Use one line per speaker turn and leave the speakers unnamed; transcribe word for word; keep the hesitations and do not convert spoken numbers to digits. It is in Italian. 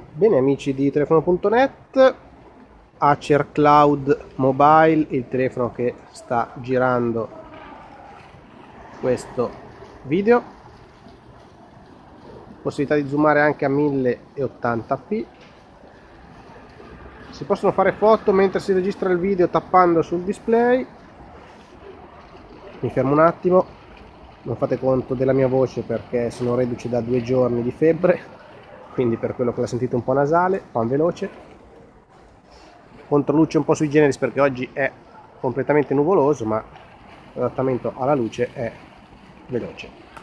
Bene amici di telefono punto net, Acer Cloud Mobile, il telefono che sta girando questo video, possibilità di zoomare anche a mille ottanta p, si possono fare foto mentre si registra il video tappando sul display. Mi fermo un attimo, non fate conto della mia voce perché sono reduce da due giorni di febbre, quindi per quello che la sentite un po' nasale, pan veloce. Controluce un po' sui generis perché oggi è completamente nuvoloso, ma l'adattamento alla luce è veloce.